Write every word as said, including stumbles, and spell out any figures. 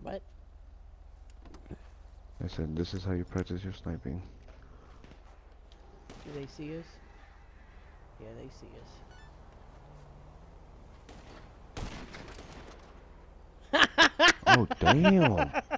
What? I said, this is how you practice your sniping. Do they see us? Yeah, they see us. Oh, damn!